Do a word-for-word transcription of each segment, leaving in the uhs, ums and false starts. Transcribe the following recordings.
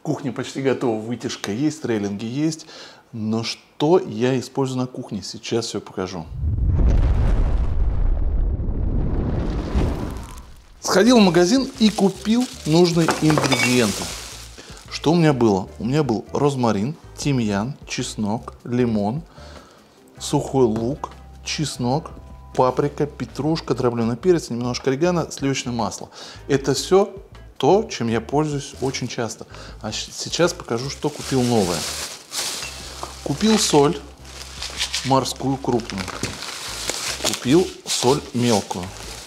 Кухня почти готова, вытяжка есть, трейлинги есть. Но что я использую на кухне, сейчас все покажу. Сходил в магазин и купил нужные ингредиенты. Что у меня было? У меня был розмарин, тимьян, чеснок, лимон, сухой лук, чеснок, паприка, петрушка, дробленый перец, немножко орегано, сливочное масло. Это все то, чем я пользуюсь очень часто. А сейчас покажу, что купил новое. Купил соль морскую крупную. Купил соль мелкую.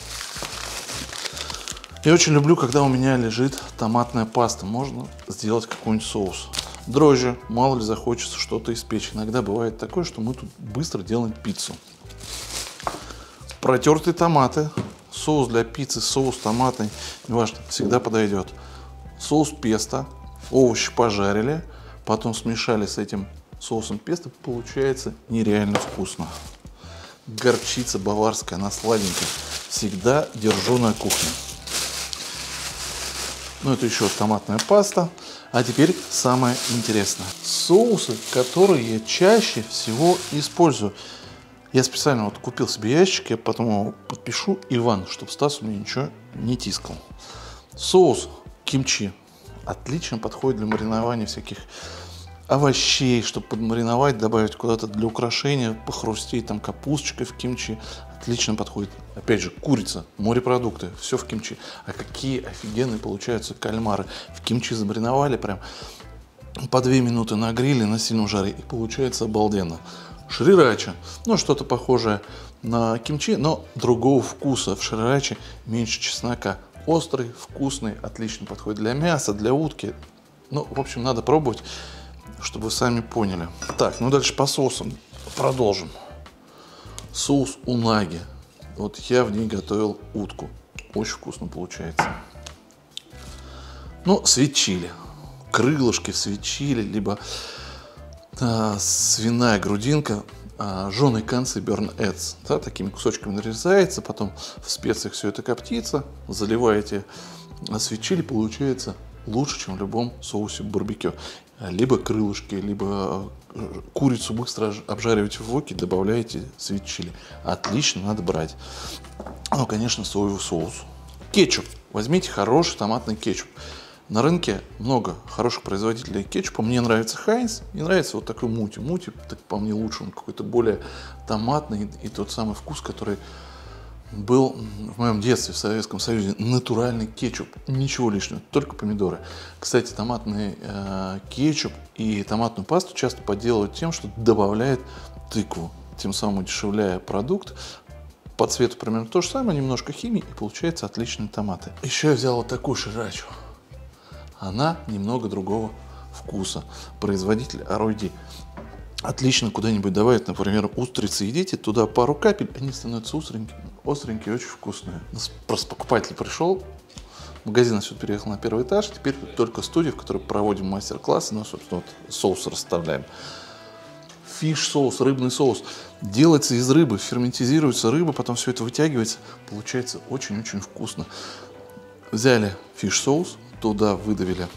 Я очень люблю, когда у меня лежит томатная паста. Можно сделать какой-нибудь соус. Дрожжи, мало ли захочется что-то испечь. Иногда бывает такое, что мы тут быстро делаем пиццу. Протертые томаты. Соус для пиццы, соус томатный, неважно, всегда подойдет. Соус песто. Овощи пожарили, потом смешали с этим соусом песто. Получается нереально вкусно. Горчица баварская, она сладенькая. Всегда держу на кухне. Ну, это еще томатная паста. А теперь самое интересное. Соусы, которые я чаще всего использую. Я специально вот купил себе ящик, я потом его подпишу Иван, чтобы Стас у меня ничего не тискал. Соус кимчи отлично подходит для маринования всяких овощей, чтобы подмариновать, добавить куда-то для украшения, похрустеть там капусточкой в кимчи. Отлично подходит. Опять же, курица, морепродукты, все в кимчи. А какие офигенные получаются кальмары. В кимчи замариновали прям по две минуты на гриле на сильном жаре, и получается обалденно. Шрирача, ну что-то похожее на кимчи, но другого вкуса. В шрираче меньше чеснока. Острый, вкусный, отлично подходит для мяса, для утки. Ну, в общем, надо пробовать, чтобы вы сами поняли. Так, ну дальше по соусам продолжим. Соус унаги. Вот я в ней готовил утку. Очень вкусно получается. Ну, свит чили. Крылышки в свит чили, либо а, свиная грудинка, а, жженые концы burn ends, да, такими кусочками нарезается, потом в специях все это коптится, заливаете свит чили, получается лучше, чем в любом соусе барбекю. Либо крылышки, либо курицу быстро обжариваете в воке, добавляете свит чили. Отлично, надо брать. Ну, конечно, соевый соус. Кетчуп. Возьмите хороший томатный кетчуп. На рынке много хороших производителей кетчупа. Мне нравится Хайнс, мне нравится вот такой мути. Мути, так по мне, лучше, он какой-то более томатный, и тот самый вкус, который был в моем детстве в Советском Союзе. Натуральный кетчуп, ничего лишнего, только помидоры. Кстати, томатный э, кетчуп и томатную пасту часто подделывают тем, что добавляют тыкву, тем самым удешевляя продукт. По цвету примерно то же самое, немножко химии, и получается отличные томаты. Еще я взял вот такую шрирачу. Она немного другого вкуса. Производитель Аройди. Отлично куда-нибудь добавить, например, устрицы едите, туда пару капель, они становятся остренькие, остренькие, очень вкусные. У нас просто покупатель пришел, магазин отсюда переехал на первый этаж, теперь тут только студия, в которой проводим мастер-классы, ну, собственно, вот соус расставляем. Фиш-соус, рыбный соус. Делается из рыбы, ферментизируется рыба, потом все это вытягивается, получается очень-очень вкусно. Взяли фиш-соус, туда выдавили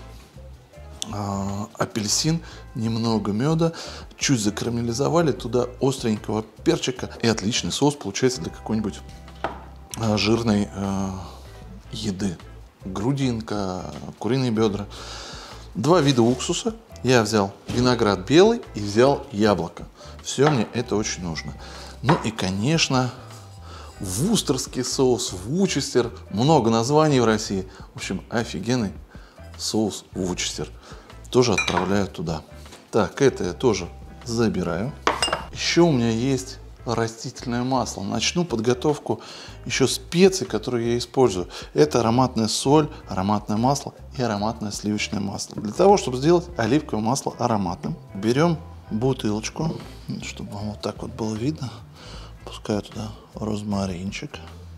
а, апельсин, немного меда, чуть закарамелизовали, туда остренького перчика, и отличный соус получается для какой-нибудь а, жирной а, еды. Грудинка, куриные бедра. Два вида уксуса. Я взял виноград белый и взял яблоко. Все мне это очень нужно. Ну и, конечно, вустерский соус, вучестер. Много названий в России. В общем, офигенный соус вучестер. Тоже отправляю туда. Так, это я тоже забираю. Еще у меня есть растительное масло. Начну подготовку еще специй, которые я использую. Это ароматная соль, ароматное масло и ароматное сливочное масло. Для того, чтобы сделать оливковое масло ароматным, берем бутылочку, чтобы вам вот так вот было видно. Пускаю туда розмаринчик.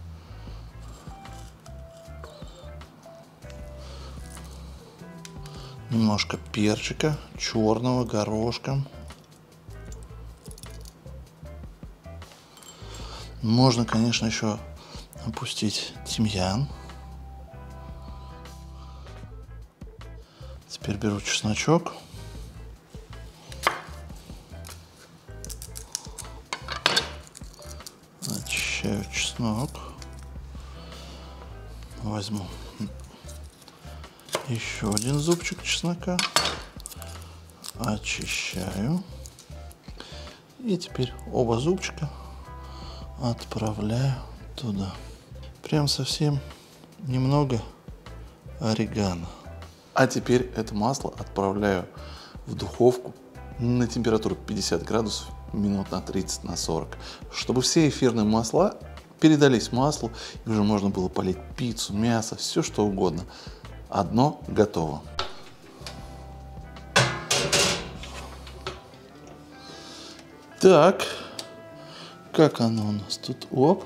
Немножко перчика черного, горошком. Можно, конечно, еще опустить тимьян. Теперь Теперь беру чесночок. Очищаю чеснок. Возьму еще один зубчик чеснока. Очищаю. И теперь оба зубчика отправляю туда. Прям совсем немного орегано. А теперь это масло отправляю в духовку на температуру пятьдесят градусов минут на тридцать на сорок, чтобы все эфирные масла передались маслу, и уже можно было полить пиццу, мясо, все что угодно. Одно готово. Так, как оно у нас тут? Оп.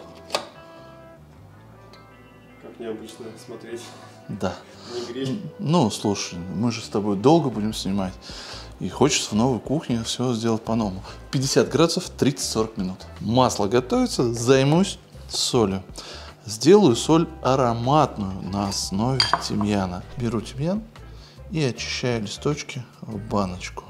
Как необычно смотреть. Да. Не гриль. Ну, слушай, мы же с тобой долго будем снимать. И хочется в новой кухне все сделать по-новому. пятьдесят градусов, тридцать сорок минут. Масло готовится, займусь солью. Сделаю соль ароматную на основе тимьяна. Беру тимьян и очищаю листочки в баночку.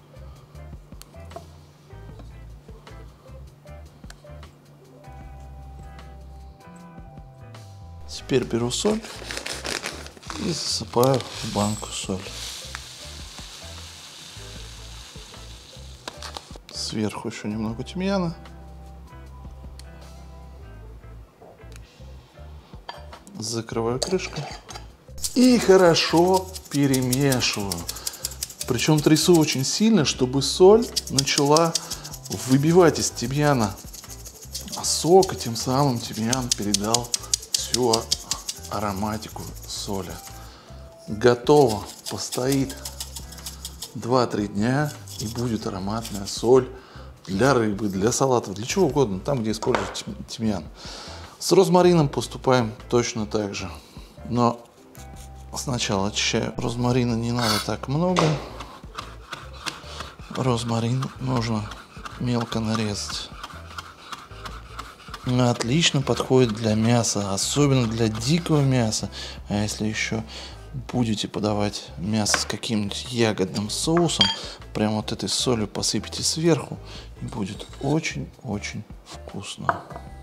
Теперь беру соль и засыпаю в банку соль. Сверху еще немного тимьяна. Закрываю крышкой и хорошо перемешиваю. Причем трясу очень сильно, чтобы соль начала выбивать из тимьяна сок, и тем самым тимьян передал всю ароматику соли. Готово. Постоит два-три дня, и будет ароматная соль для рыбы, для салатов, для чего угодно, там, где используют тимьян. С розмарином поступаем точно так же. Но сначала очищаю. Розмарина не надо так много. Розмарин нужно мелко нарезать. Отлично подходит для мяса, особенно для дикого мяса. А если еще будете подавать мясо с каким-нибудь ягодным соусом, прям вот этой солью посыпите сверху, и будет очень-очень вкусно.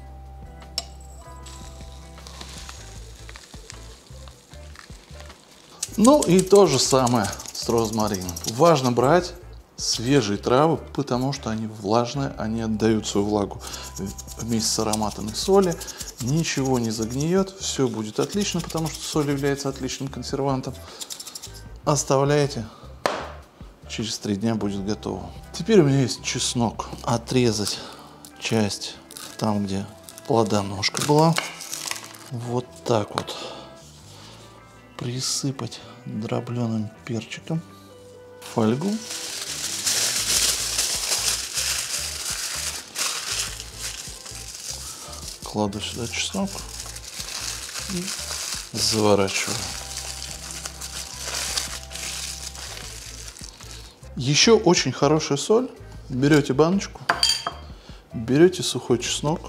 Ну и то же самое с розмарином. Важно брать свежие травы, потому что они влажные, они отдают свою влагу вместе с ароматами соли. Ничего не загниет, все будет отлично, потому что соль является отличным консервантом. Оставляйте, через три дня будет готово. Теперь у меня есть чеснок. Отрезать часть там, где плодоножка была. Вот так вот. Присыпать дробленым перчиком, фольгу. Кладу сюда чеснок и заворачиваю. Еще очень хорошая соль. Берете баночку, берете сухой чеснок,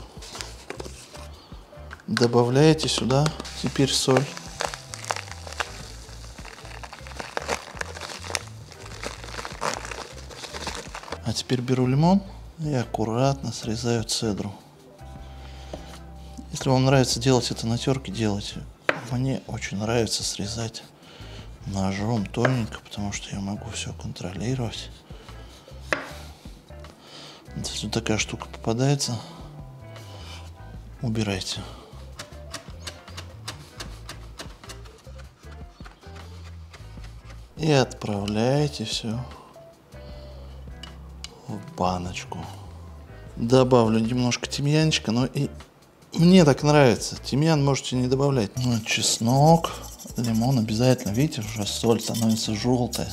добавляете сюда теперь соль. А теперь беру лимон и аккуратно срезаю цедру. Если вам нравится делать это на терке, делайте. Мне очень нравится срезать ножом тоненько, потому что я могу все контролировать. Если такая штука попадается, убирайте. И отправляете все в баночку. Добавлю немножко тимьянчика, но и мне так нравится. Тимьян можете не добавлять. Ну, чеснок, лимон обязательно. Видите, уже соль становится желтая.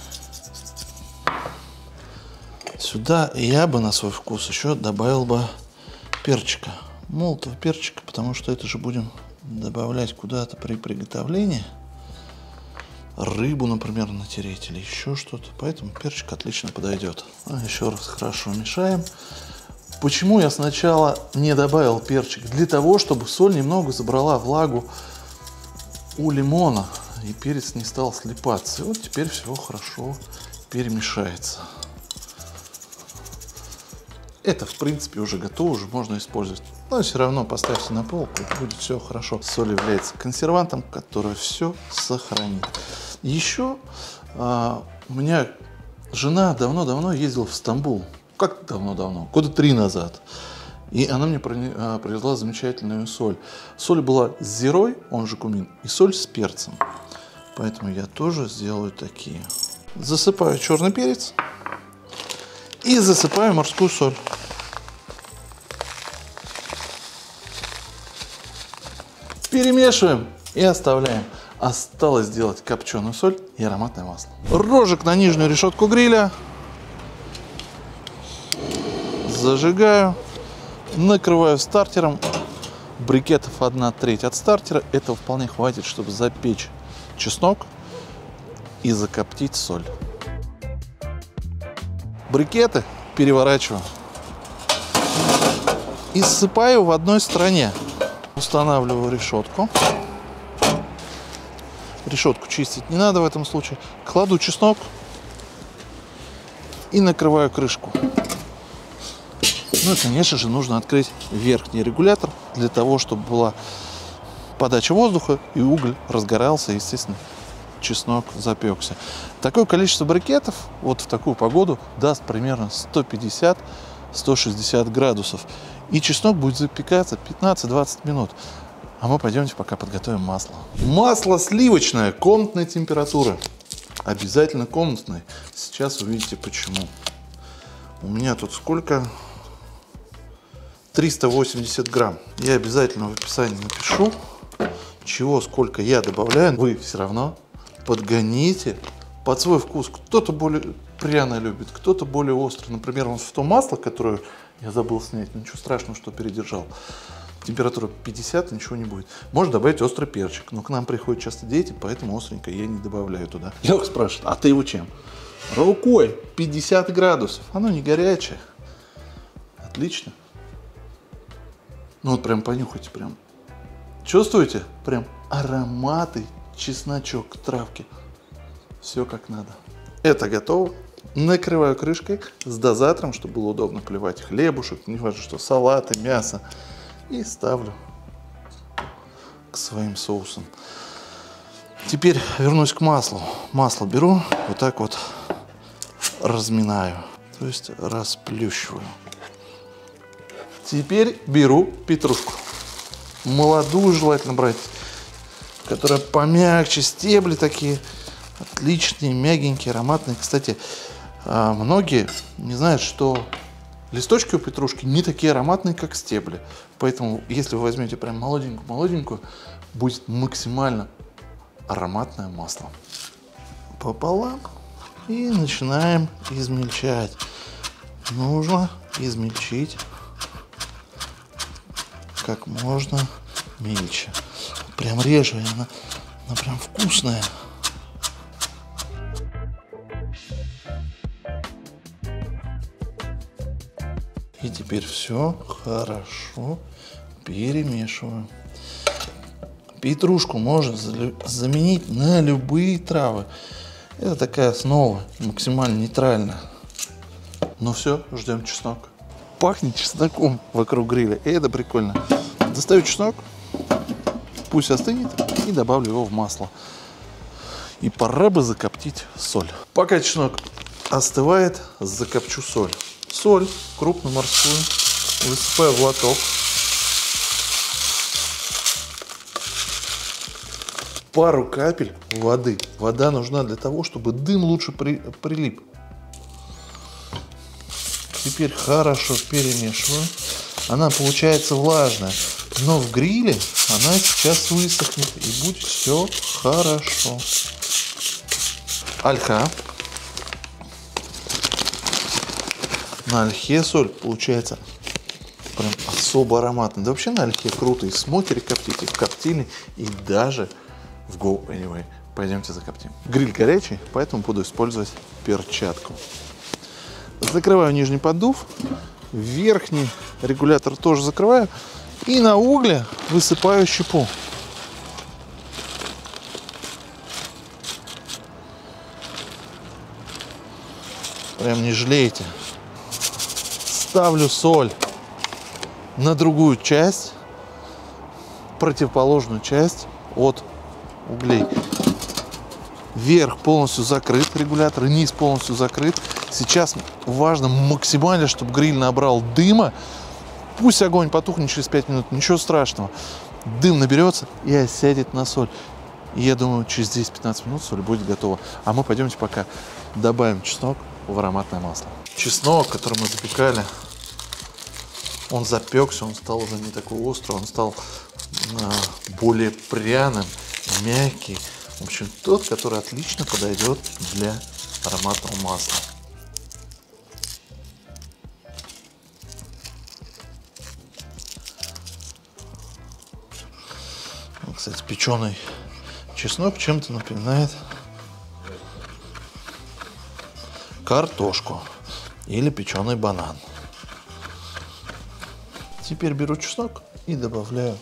Сюда я бы на свой вкус еще добавил бы перчика. Молотого перчика, потому что это же будем добавлять куда-то при приготовлении. Рыбу, например, натереть или еще что-то. Поэтому перчик отлично подойдет. А еще раз хорошо мешаем. Почему я сначала не добавил перчик? Для того, чтобы соль немного забрала влагу у лимона. и перец не стал слипаться. И вот теперь все хорошо перемешается. Это, в принципе, уже готово, уже можно использовать. Но все равно поставьте на полку, будет все хорошо. Соль является консервантом, который все сохранит. Еще а, у меня жена давно-давно ездила в Стамбул. Как давно-давно? Года три назад. И она мне привезла замечательную соль. Соль была с зирой, он же кумин, и соль с перцем. Поэтому я тоже сделаю такие. Засыпаю черный перец и засыпаю морскую соль. Перемешиваем и оставляем. Осталось сделать копченую соль и ароматное масло. Рожек на нижнюю решетку гриля. Зажигаю. Накрываю стартером. Брикетов одна треть от стартера. Этого вполне хватит, чтобы запечь чеснок и закоптить соль. Брикеты переворачиваю и ссыпаю в одной стороне. Устанавливаю решетку. Решетку чистить не надо в этом случае. Кладу чеснок и накрываю крышку. Ну и, конечно же, нужно открыть верхний регулятор для того, чтобы была подача воздуха и уголь разгорался, естественно, чеснок запекся. Такое количество брикетов вот в такую погоду даст примерно сто пятьдесят — сто шестьдесят градусов. И чеснок будет запекаться пятнадцать-двадцать минут. А мы пойдемте пока подготовим масло. Масло сливочное комнатной температуры. Обязательно комнатной. Сейчас увидите почему. У меня тут сколько? триста восемьдесят грамм. Я обязательно в описании напишу, чего, сколько я добавляю. Вы все равно подгоните под свой вкус. Кто-то более пряно любит, кто-то более острый. Например, вот в то масло, которое я забыл снять, ничего страшного, что передержал. Температура пятьдесят, ничего не будет. Можно добавить острый перчик, но к нам приходят часто дети, поэтому остренькое я не добавляю туда. Леха спрашивает, а ты его чем? Рукой, пятьдесят градусов. Оно не горячее. Отлично. Ну вот прям понюхайте, прям. Чувствуете? Прям ароматы, чесночок, травки. Все как надо. Это готово. Накрываю крышкой с дозатором, чтобы было удобно клевать хлебушек, не важно что, салаты, мясо. И ставлю к своим соусам. Теперь вернусь к маслу. Масло беру, вот так вот разминаю, то есть расплющиваю. Теперь беру петрушку. Молодую желательно брать, которая помягче, стебли такие отличные, мягенькие, ароматные. Кстати, многие не знают, что листочки у петрушки не такие ароматные, как стебли. Поэтому, если вы возьмете прям молоденькую-молоденькую, будет максимально ароматное масло. Пополам. И начинаем измельчать. Нужно измельчить как можно мельче. Прям режу, и она, она прям вкусная. И теперь все хорошо перемешиваю. Петрушку можно заменить на любые травы. Это такая основа, максимально нейтральная. Ну все, ждем чеснок. Пахнет чесноком вокруг гриля, и это прикольно. Достаю чеснок, пусть остынет, и добавлю его в масло. И пора бы закоптить соль. Пока чеснок остывает, закопчу соль. Соль крупноморскую высыпаю в лоток. Пару капель воды. Вода нужна для того, чтобы дым лучше при, прилип. Теперь хорошо перемешиваю. Она получается влажная, но в гриле она сейчас высохнет и будет все хорошо. Ольха. На ольхе соль получается прям особо ароматная. Да вообще на ольхе круто. И в смокере коптить, и в коптильне, и даже в Go Anyway. Пойдемте закоптим. Гриль горячий, поэтому буду использовать перчатку. Закрываю нижний поддув. Верхний регулятор тоже закрываю. И на угле высыпаю щепу. Прям не жалейте. Ставлю соль на другую часть, противоположную часть от углей. Верх полностью закрыт, регулятор, низ полностью закрыт. Сейчас важно максимально, чтобы гриль набрал дыма. Пусть огонь потухнет через пять минут, ничего страшного. Дым наберется и осядет на соль. И я думаю, через десять-пятнадцать минут соль будет готова. А мы пойдемте пока добавим чеснок в ароматное масло. Чеснок, который мы запекали, он запекся, он стал уже не такой острый, он стал а, более пряным, мягкий. В общем, тот, который отлично подойдет для ароматного масла. Кстати, печеный чеснок чем-то напоминает картошку или печеный банан. Теперь беру чеснок и добавляю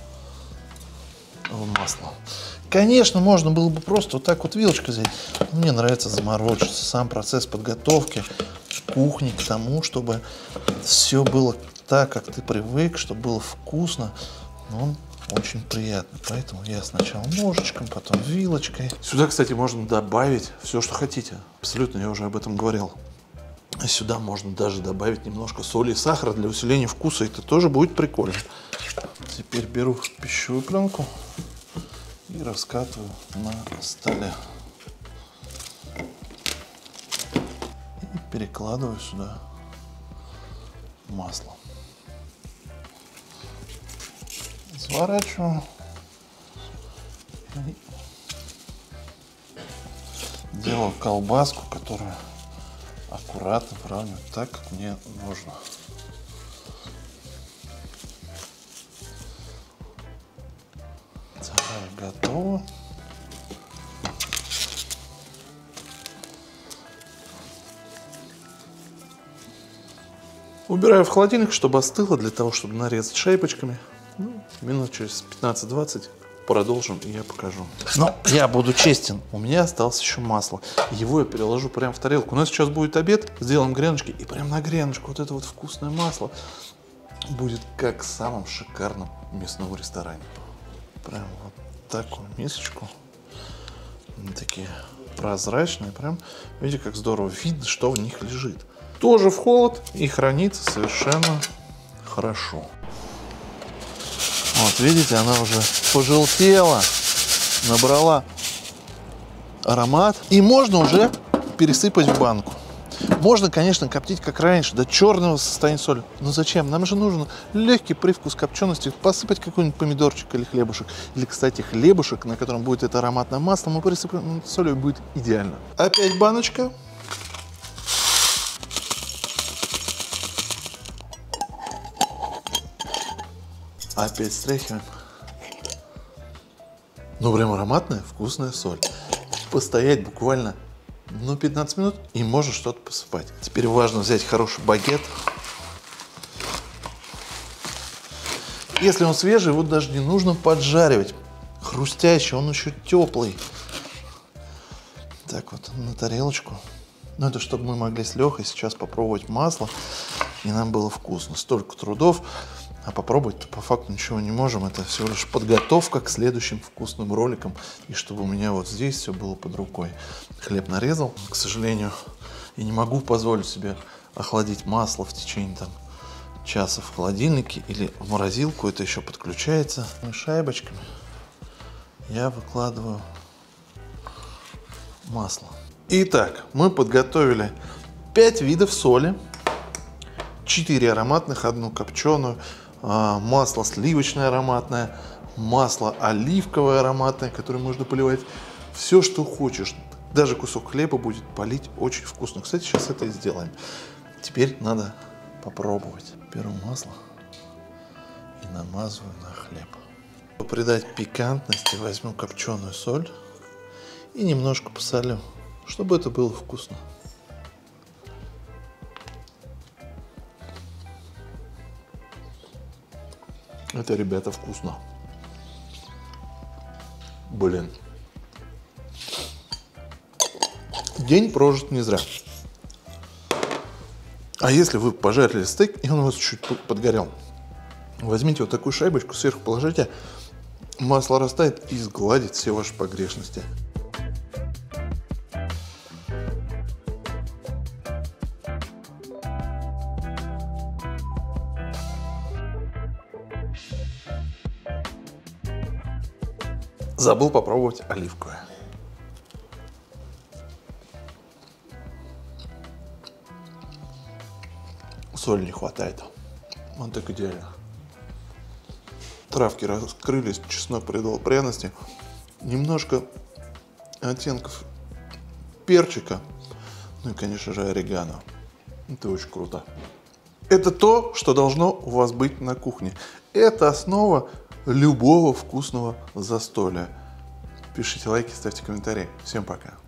в масло. Конечно, можно было бы просто вот так вот вилочкой взять. Но мне нравится заморочиться. Сам процесс подготовки кухни к тому, чтобы все было так, как ты привык, чтобы было вкусно. Но он очень приятно. Поэтому я сначала ножичком, потом вилочкой. Сюда, кстати, можно добавить все, что хотите. Абсолютно, я уже об этом говорил. Сюда можно даже добавить немножко соли и сахара для усиления вкуса. Это тоже будет прикольно. Теперь беру пищевую пленку и раскатываю на столе. И перекладываю сюда масло. Сворачиваю. И делаю колбаску, которую аккуратно выравниваю так, как мне нужно. Готово. Убираю в холодильник, чтобы остыло, для того, чтобы нарезать шайбочками. Ну, минут через пятнадцать-двадцать продолжим, и я покажу. Но я буду честен, у меня осталось еще масло. Его я переложу прямо в тарелку. У нас сейчас будет обед, сделаем греночки, и прям на греночку вот это вот вкусное масло будет как в самом шикарном мясном ресторане. Прям вот такую мисочку. Они такие прозрачные. Прям, видите, как здорово видно, что в них лежит. Тоже в холод и хранится совершенно хорошо. Вот, видите, она уже пожелтела, набрала аромат. И можно уже пересыпать в банку. Можно, конечно, коптить как раньше, до черного состояния соли. Но зачем? Нам же нужен легкий привкус копчености. Посыпать какой-нибудь помидорчик или хлебушек. Или, кстати, хлебушек, на котором будет это ароматное масло, мы присыпаем солью, будет идеально. Опять баночка. Опять стряхиваем. Ну, прям ароматная, вкусная соль. Постоять буквально, ну, пятнадцать минут, и можно что-то посыпать. Теперь важно взять хороший багет. Если он свежий, его даже не нужно поджаривать. Хрустящий, он еще теплый. Так вот, на тарелочку. Ну, это чтобы мы могли с Лехой сейчас попробовать масло, и нам было вкусно. Столько трудов. А попробовать-то по факту ничего не можем. Это всего лишь подготовка к следующим вкусным роликам. И чтобы у меня вот здесь все было под рукой. Хлеб нарезал. К сожалению, я не могу позволить себе охладить масло в течение там, часа в холодильнике или в морозилку. Это еще подключается. Шайбочками я выкладываю масло. Итак, мы подготовили пять видов соли. четыре ароматных, одну копченую. Масло сливочное ароматное, масло оливковое ароматное, которое можно поливать. Все, что хочешь. Даже кусок хлеба будет полить очень вкусно. Кстати, сейчас это и сделаем. Теперь надо попробовать. Беру масло и намазываю на хлеб. Чтобы придать пикантности, возьму копченую соль и немножко посолю, чтобы это было вкусно. Это, ребята, вкусно. Блин. День прожит не зря. А если вы пожарили стейк, и он у вас чуть подгорел, возьмите вот такую шайбочку, сверху положите, масло растает и сгладит все ваши погрешности. Забыл попробовать оливковое. Соли не хватает. Он так идеально. Травки раскрылись, чеснок придал пряности. Немножко оттенков перчика. Ну и, конечно же, орегано. Это очень круто. Это то, что должно у вас быть на кухне. Это основа любого вкусного застолья. Пишите лайки, ставьте комментарии. Всем пока.